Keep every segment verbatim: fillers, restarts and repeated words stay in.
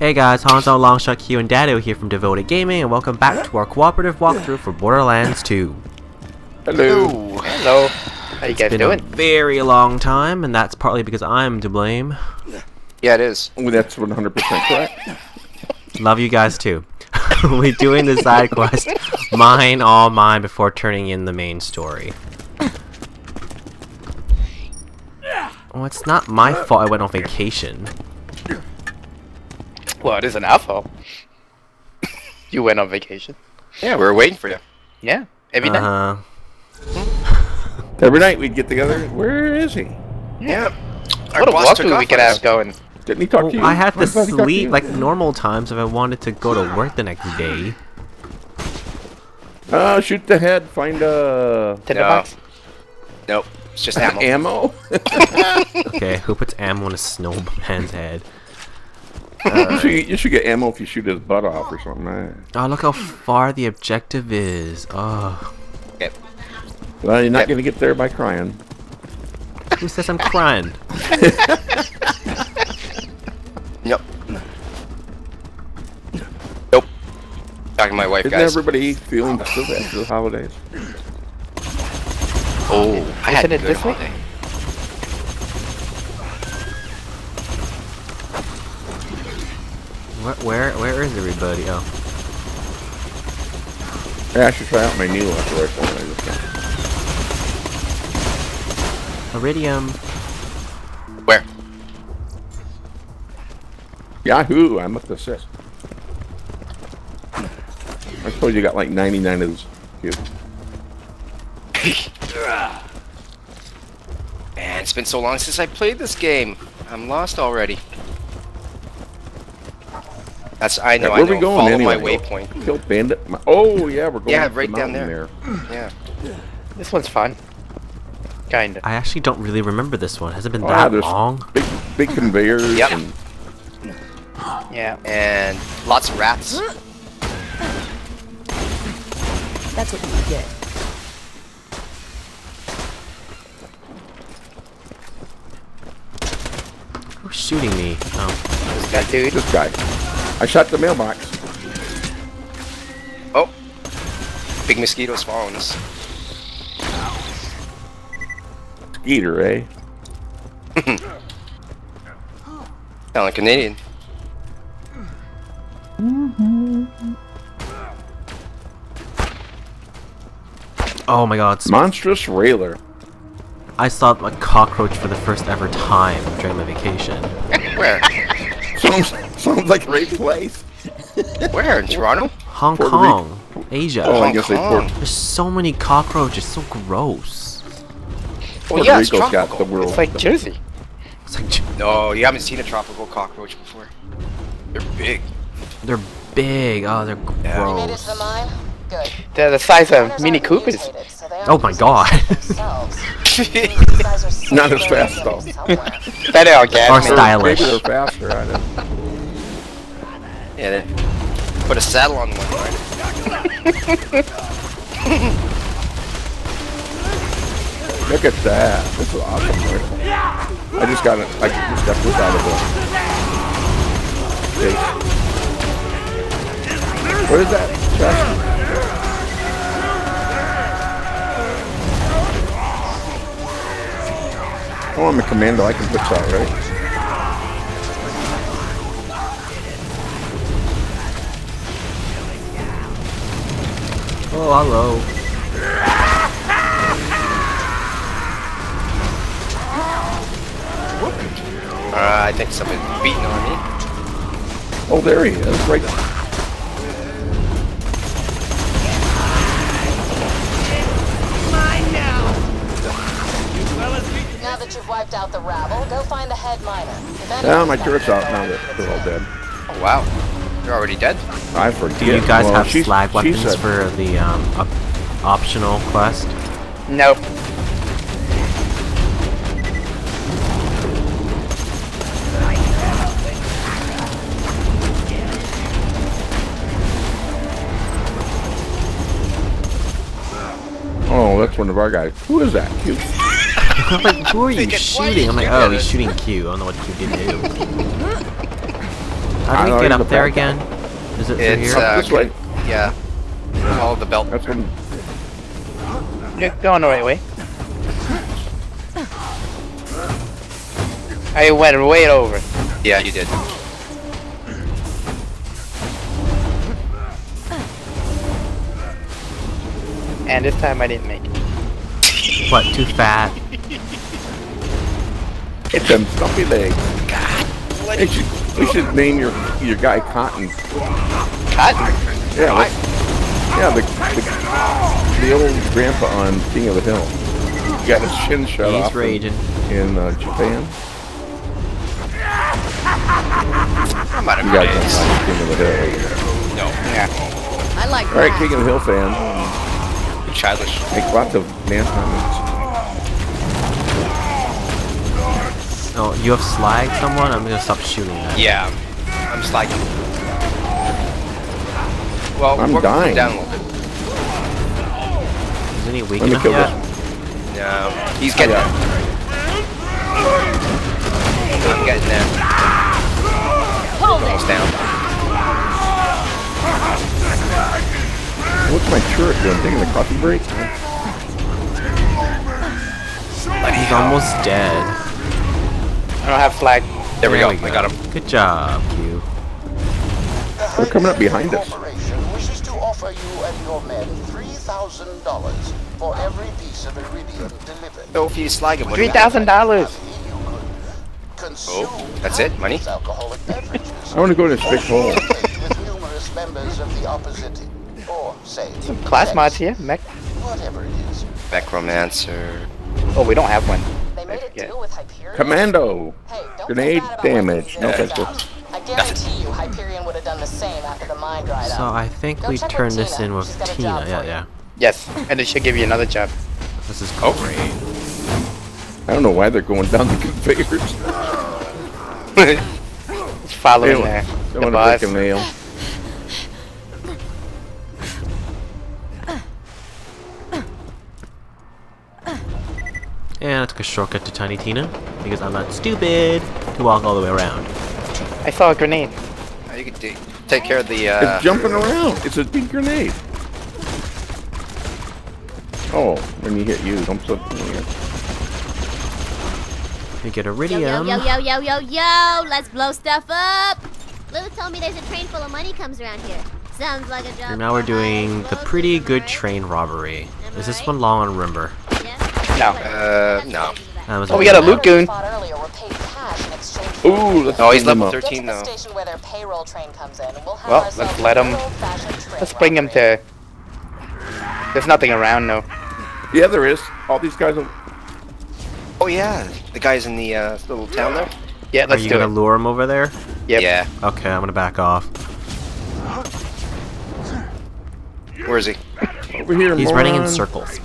Hey guys, Hanzo, Longshot, Q, and Dadeeo here from Devoted Gaming, and welcome back to our cooperative walkthrough for Borderlands two. Hello. Hello. How you guys It's been doing? a very long time, and that's partly because I'm to blame. Yeah, it is. Well, that's one hundred percent correct. Love you guys too. We're doing the side quest, mine, all mine, before turning in the main story. Well, it's not my fault I went on vacation. Well, it is an alpha. You went on vacation. Yeah, we were waiting for you. Yeah, every night. Uh-huh. Every night we'd get together. Where is he? Yeah. Our What a boss took walkthrough off we could on us. have going. Didn't he talk Well, to you? I had to I thought he talked to sleep you. like normal times if I wanted to go to work the next day. Uh, shoot the head. Find a Tinder No. box. Nope. It's just ammo. ammo. Okay, who puts ammo in a snowman's head? you, should, you should get ammo if you shoot his butt off or something. Man. Oh, look how far the objective is. Oh. Yep. Well, you're not Yep. gonna get there by crying. Who says I'm crying? Nope. Nope. Talking to my wife, Isn't guys. everybody feeling good after the holidays? Oh, I had Isn't a it good this week? holiday. Where, where, where is everybody? Oh. Hey, I should try out my new rifle. I just got. Iridium. Where? Yahoo! I'm up to six. I suppose you got like ninety-nine of those cubes. Man, it's been so long since I played this game. I'm lost already. That's I know. Yeah, I where know. we going Follow anyway? my waypoint. Kill bandit. My, oh yeah, we're going. Yeah, up the right down mountain there. Yeah. This one's fun. Kinda. I actually don't really remember this one. Has it been Oh, yeah, that there's long? Big, big conveyors. Yep. And Yeah. And lots of rats. That's what you get. Who's shooting me? Oh. This guy, dude. this guy. I shot the mailbox. Oh. Big mosquitoes following us. Skeeter, eh? Sound like Canadian. Oh my god. sp- Monstrous railer. I saw a cockroach for the first ever time during my vacation. Where? Sounds, sounds like a great place. Where? In Toronto? Hong Puerto Kong. Asia. Oh, I Hong guess they Kong. Port There's so many cockroaches. So gross. Well, Puerto yeah, it's Rico's got tropical. the world. It's like Jersey. It's like, No, you haven't seen a tropical cockroach before. They're big. they're big. Oh, they're Yeah. You made it to the gross. mine? Good. They're the size of Miners Mini aren't Coopers. mutated, so they aren't Oh my using god. themselves. These guys are so Not as good fast, at though. getting somewhere. Better Or organic. stylish. Maybe they're faster. I don't know. Yeah, they put a saddle on one side. Look at that. This is awesome. Right? I just got it. I just got this out of the case. What is that? Chest? Oh, I'm a commando. I can fix that, right? Oh, hello. Uh, I think somebody's beating on me. Oh, there he is. Right. Now that you've wiped out the rabble, go find the head miner. If Now anyone's my got turret's out. info, Now you that can they're all say. dead. Oh wow, they're already dead. I forget. Do you guys Well, have she's- slag she weapons said- for the um, op optional quest? Nope. Oh, that's one of our guys. Who is that? Cute. I'm like, who are you Thinking, why shooting? did I'm like, you oh, get he's it? shooting Q. I don't know what Q did do. How do I we get know, up there the bad again? Is it through It's here? uh, This way. yeah. Follow the belt. That's when. You're going the right way. I went way over. Yeah, you did. And this time I didn't make it. What, too fat? It's them stumpy legs. Hey, should, we should name your your guy Cotton. Cotton? Yeah, let's, yeah, the, the the old grandpa on King of the Hill. He got his chin shut He's off in- raging. in uh, Japan. I'm out of You guys don't grenades. like King of the Hill. No. Yeah. I like All right, that. King of the Hill fans Childish. make lots of man comments. Oh, you have slagged someone? I'm gonna stop shooting that. Yeah. I'm sliding. Well, I'm we're dying. down a little bit. Is any weak Let me enough kill yet? this No. He's getting Yeah. there. I'm getting there. Hold it. Almost down. What's my turret doing? Taking the coffee break? He's almost dead. I don't have flag. There we There go. we I got him. Good job, Q. They're coming up behind us. Corporation wishes to offer you and your men three thousand dollars for every piece of iridium delivered. So if you slag him, what do Three you thousand dollars. Consume Oh, that's it? Money? alcoholic beverages. I want to go to this big hole. with numerous members of the opposition, or say Some class sex, mods here. Mech. whatever it is. Necromancer. Oh, we don't have one. They made a Yeah. deal with Hyperion. Commando. Hey, don't Grenade feel bad about damage. what No, they did. thank you. I guarantee you Hyperion would have done the same after the mine dried So up. I think Go we check with turn this Tina. in with She's got a Tina. job Yeah, for you. yeah. Yes, and it should give you another job. This is Oh. great. I don't know why they're going down the conveyors. It's following Anyway, there. don't The want to boss. break a nail. And I took a shortcut to Tiny Tina because I'm not stupid to walk all the way around. I saw a grenade. You could do, take care of the. Uh, It's jumping around. It's a big grenade. Oh, when you hit you, don't put. You get Yo, yo, iridium. yo, yo, yo, yo, yo, let's blow stuff up! Lily told me there's a train full of money comes around here. Sounds like a job. And now we're for doing high the pretty explosives, good am I train robbery. Am Is I this right? one long on remember? right? Yeah? No. Uh, no. That was Oh, we got a Miners loot goon. fought earlier were paid cash in exchange for Ooh, let's Oh, he's bring them level up. Get to thirteen the though. station where their payroll train comes in, and we'll have Well, ourselves let's let a 'em- good old-fashioned train Let's bring him robbery. to. There's nothing around, no. Yeah, there is. All these guys are. Oh yeah, the guys in the uh, little town there. Yeah, Are let's you do gonna it. lure him over there? Yep. Yeah. Okay, I'm gonna back off. Where is he? Over here, He's running in moron. circles.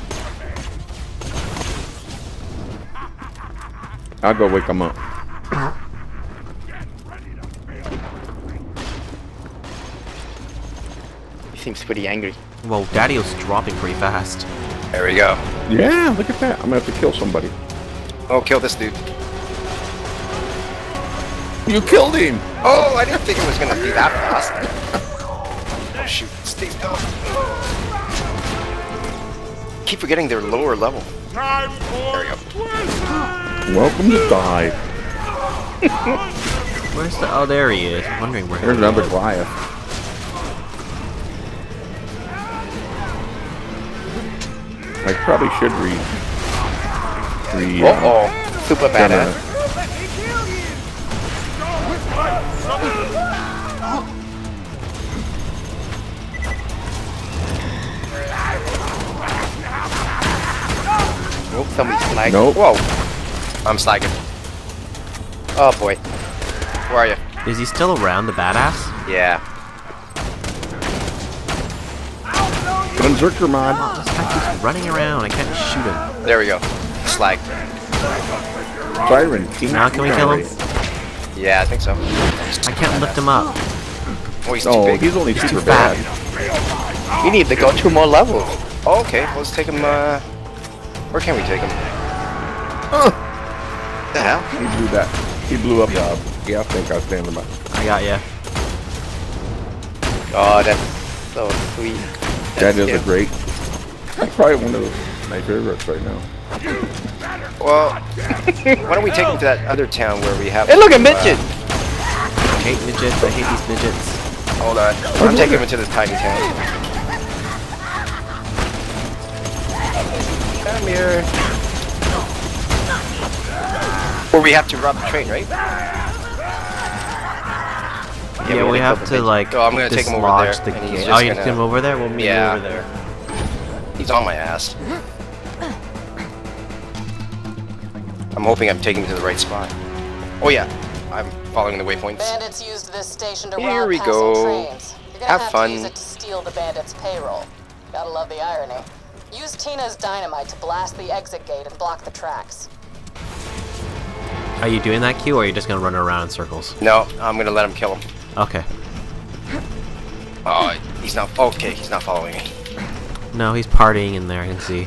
I'll go wake him up. He seems pretty angry. Whoa, Dadeo's dropping pretty fast. There we go. Yeah, look at that. I'm gonna have to kill somebody. Oh, kill this dude. You killed him. Oh, I didn't think it was gonna be that fast. Oh shoot, Steve, no. Keep forgetting they're lower level. There we go. Welcome to die. Where's the? Oh, there he is. I'm wondering where. There's he another is. Goliath. I probably should read. read Uh oh. Super badass. Oh, somebody's flagged. Nope. Whoa. I'm slagging. Oh boy. Where are you? Is he still around the badass? Yeah. Gunzerker mod. Oh, this guy keeps running around. I can't shoot him. There we go. Slag. Siren. King Now can we kill him? Yeah, I think so. I can't lift him up. Oh, he's too Oh, big. he's only He's super too fat. bad. We need to go two more levels. Oh, okay, well, let's take him, uh... Where can we take him? The hell? He blew that. He blew up the gas tank I was standing by. I got ya. Oh, that's so sweet. That is cute. a great. That's probably one of my favorites right now. Well, why don't we take him to that other town where we have... Hey, look at uh, midget! I hate midgets. I hate these midgets. Hold on. I'm taking him to the tiny town. Come here. Or we have to rob the train, right? Yeah, we have to like Oh, I'm gonna take him over dislodge there, the and he's gate. just Oh, you gonna- take him over there? We'll meet Yeah. you over there. He's on my ass. I'm hoping I'm taking him to the right spot. Oh yeah, I'm following the waypoints. Bandits used this station to Here rob we passing go. trains. You're gonna Have have fun. to use it to steal the bandits' payroll. Gotta love the irony. Use Tina's dynamite to blast the exit gate and block the tracks. Are you doing that, Q, or are you just gonna run around in circles? No, I'm gonna let him kill him. Okay. Oh, he's not. Okay, he's not following me. No, he's partying in there. I can see.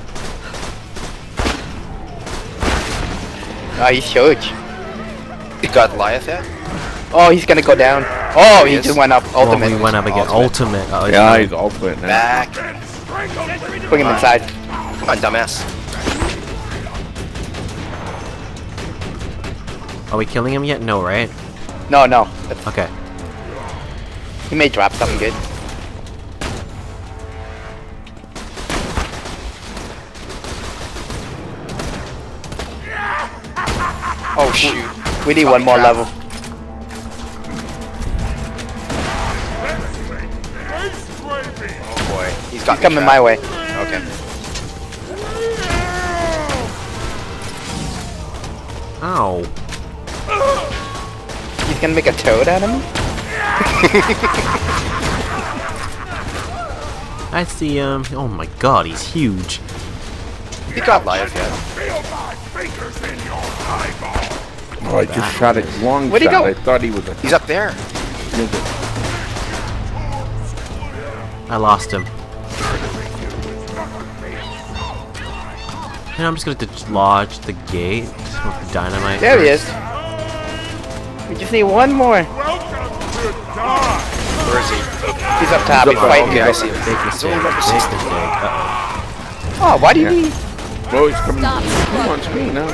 Oh, he's huge. You got Goliath yet? Oh, he's gonna go down. Oh, he He is. just went up. Ultimate. Well, we went up again. Ultimate. Ultimate. Oh, Yeah, fine. he's ultimate now. Back. Bring him inside. Come on, dumbass. Are we killing him yet? No, right? No, no. That's, Okay. he may drop something good. Oh shoot. We need one more level. Oh boy. He's got He's coming my way. Okay. Ow. He's gonna make a toad out of me? I see him. Oh my god, he's huge. He got Goliath yet. Oh, I just shot it long Where'd he shot. go? I thought he was a He's up there. midget. I lost him. And I'm just gonna dislodge the gate with the dynamite. There he first. is. We just need one more. Where is he? He's up top. He's up fighting. Okay, I see him. Big He's mistake. only level Big sixty. mistake. Uh-oh. Oh, why do you Yeah. need? Oh, he's coming. He wants me now.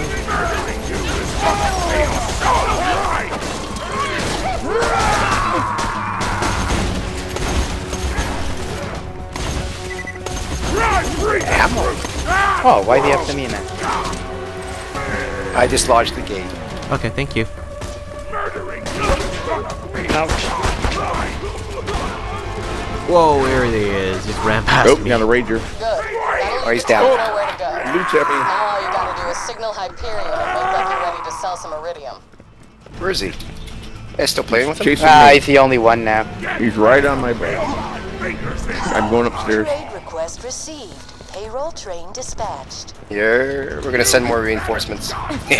Oh, why do you have to me now? I dislodged the gate. Okay, thank you. Whoa, there he is. He ran past Nope, me. got a rager. Good. That'll Oh, he's let down. you know where to go. Loots at me. Now all you gotta do is signal Hyperion and make like you're ready to sell some iridium. Where is he? Hey, still playing with him? Chasing Ah, me. he's the only one now. He's right on my back. I'm going upstairs. Upgrade request received. Payroll train dispatched. Yeah, we're gonna send more reinforcements.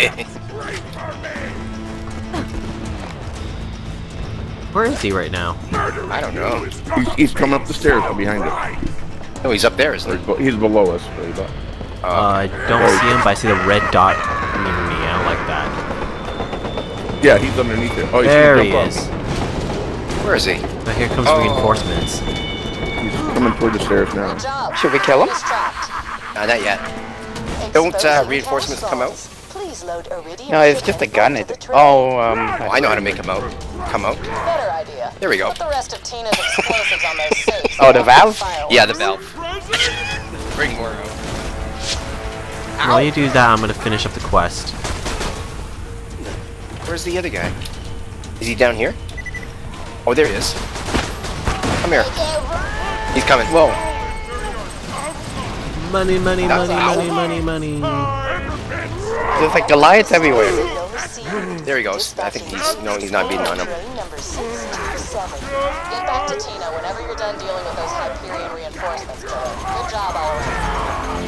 Where is he right now? I don't know. He's, he's coming up the stairs from behind us. No, he's up there, isn't Or he? he's be- He's below us. But he's up. Uh, I don't see him, but I see the red dot near me. I don't like that. Yeah, he's underneath it. Oh, he's There gonna he jump is. up. Where is he? Now here comes Oh. reinforcements. He's coming toward the stairs now. Good job. Should we kill him? He's trapped. Uh, not yet. Don't, uh, Exposing reinforcements cash come out? vaults. Please load iridium No, it's just a shipment gun. onto It, the train. oh, um. Oh, I know how to make him out. Come out. Better idea. There we go. Put the rest of Tina's explosives on those safes. Oh, the valve? Fireworks. Yeah, the valve. Bring more out. While you do that, I'm gonna finish up the quest. Where's the other guy? Is he down here? Oh, there he is. Come here. He's coming. Whoa. Money, money, That's money, ow. money, money, money. There's like Goliaths everywhere. There he goes. I think he's no, he's not beating on him. Train number six two seven. Get back to Tina whenever you're done dealing with those Hyperion reinforcements, killer. Good job all around.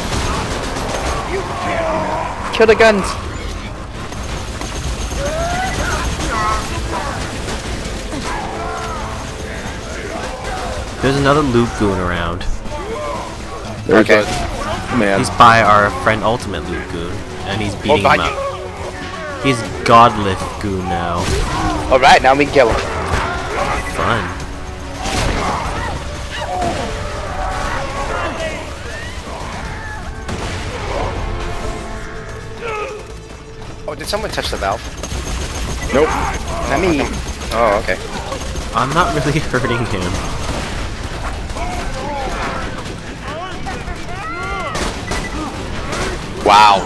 Kill the guns. There's another loot goon around. There's Okay. a man. He's by our friend Ultimate Loot Goon, and he's beating him behind up. He's Godlift Goon now. Alright, now we can kill him. Fun. someone touch the valve? Nope. Not me. Oh, okay. I'm not really hurting him. Wow.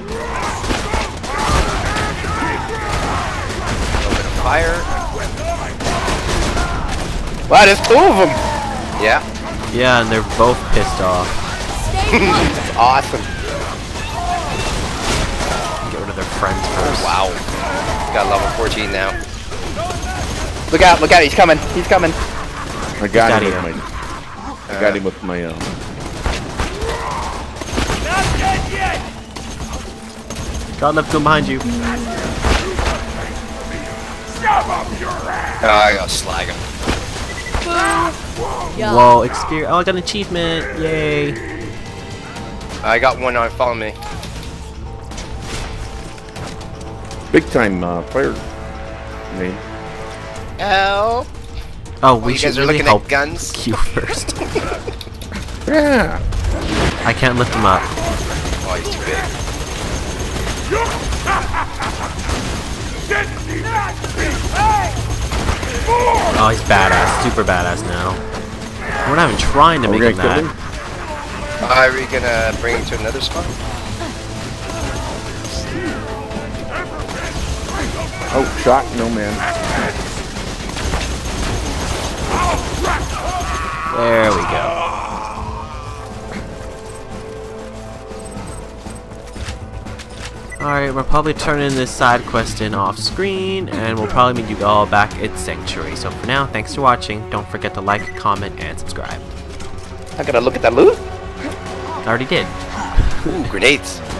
A little bit of fire. Wow, there's two of them. Yeah. Yeah, and they're both pissed off. That's awesome. Get rid of their friends first. Wow. Got level fourteen now. Look out! Look out! He's coming! He's coming! I got him with Dadeeo. my. I got him with my um. God left gun behind you. Oh, I gotta slag him. Whoa, experience. Oh, I got an achievement. Yay. I got one on follow me. Big time uh, fire. Name. Help! Oh, we you should guys are really looking help at guns. Q first. Yeah. I can't lift him up. Oh, he's too big. Oh, he's badass. Super badass now. We're not even trying to Are we make him gonna kill mad. him? Are we gonna bring him to another spot? Oh, shot, no man. There we go. Alright, we're probably turning this side quest in off screen, and we'll probably meet you all back at Sanctuary. So for now, thanks for watching. Don't forget to like, comment, and subscribe. I gotta look at that loot. I already did. Ooh, grenades.